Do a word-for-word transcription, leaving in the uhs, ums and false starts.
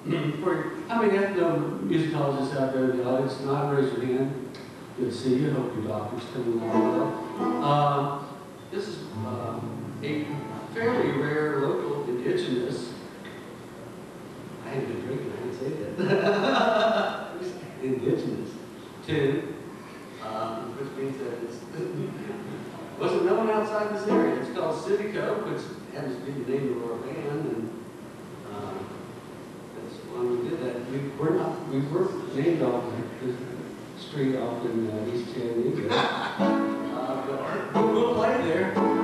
For, I mean, if no musicologists out there in the audience, not raise your hand. Good to see you. Hope your doctor's coming along well. Uh, this is uh, a fairly rare local indigenous. I hadn't been drinking, I didn't say that. Indigenous tune, um, which means that it's wasn't known outside this area. It's called Citico, which happens to be the name of our band, and uh, that's when we did that. We were not, we were named off the street off in uh, East Chattanooga, uh, but we'll play there.